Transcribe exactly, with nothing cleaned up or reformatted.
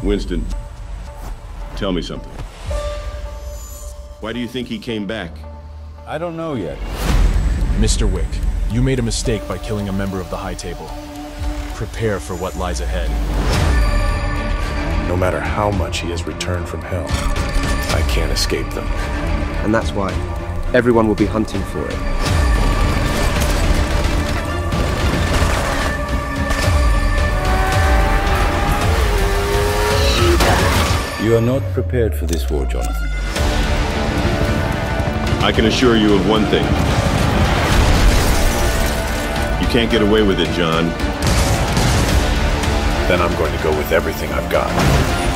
Winston, tell me something. Why do you think he came back? I don't know yet. Mister Wick, you made a mistake by killing a member of the High Table. Prepare for what lies ahead. No matter how much he has returned from hell, I can't escape them. And that's why everyone will be hunting for it. You are not prepared for this war, Jonathan. I can assure you of one thing. You can't get away with it, John. Then I'm going to go with everything I've got.